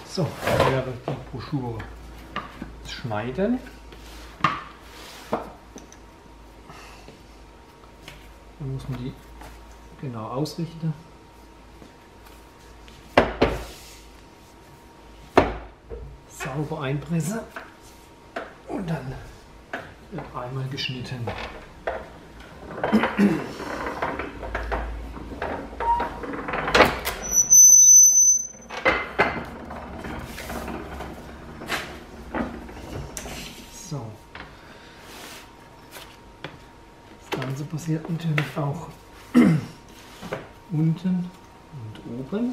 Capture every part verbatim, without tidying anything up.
So, dann wäre die Broschüre das Schneiden. Dann muss man die genau ausrichten. Sauber einpressen und dann wird einmal geschnitten. So. Das Ganze passiert natürlich auch unten und oben.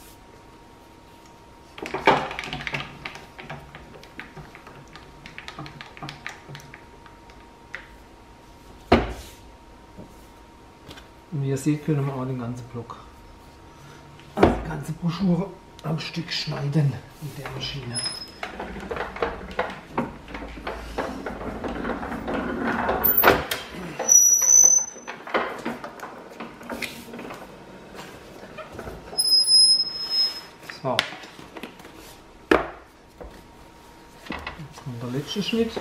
Und wie ihr seht, können wir auch den ganzen Block, also die ganze Broschüre am Stück schneiden mit der Maschine. So. Jetzt kommt der letzte Schnitt.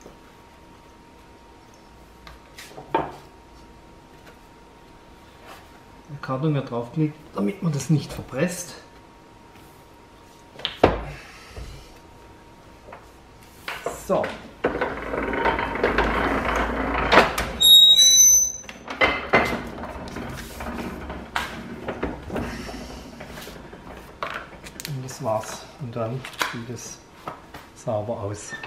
Der Karton wird draufgelegt, damit man das nicht verpresst. So. Und das war's. Und dann sieht es sauber aus.